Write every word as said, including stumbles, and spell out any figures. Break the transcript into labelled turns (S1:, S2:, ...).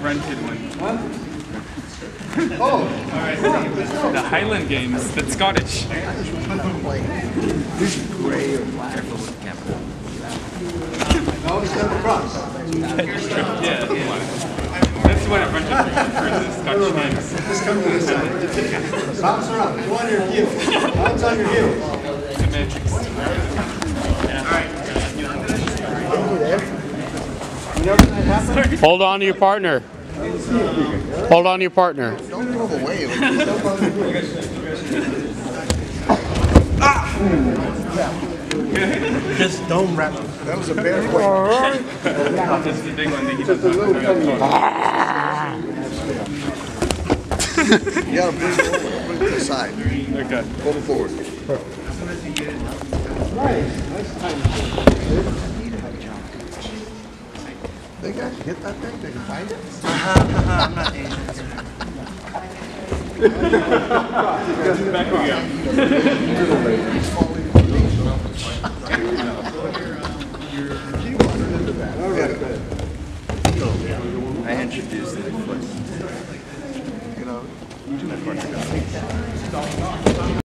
S1: rented one.
S2: Oh!
S1: The Highland Games, that's Scottish.
S2: This is gray or black. No, it's got the cross.
S1: Yeah, yeah. That's what a bunch of Scottish games.
S2: Just come to this side. Bounce around. Go on your heel. Bounce on your heel.
S1: The Matrix.
S3: Hold on to your partner. Hold on to your partner.
S2: Don't move away.
S4: Just don't wrap.
S2: That was a bad way.
S1: That's the big one that he does not know.
S2: You gotta bring it over. Bring it to the side.
S1: Okay.
S2: Pull it forward. Nice. Nice time. They got hit that thing? They can find it?
S4: I'm not Asian.
S1: Back we go.
S2: I introduced it. You know,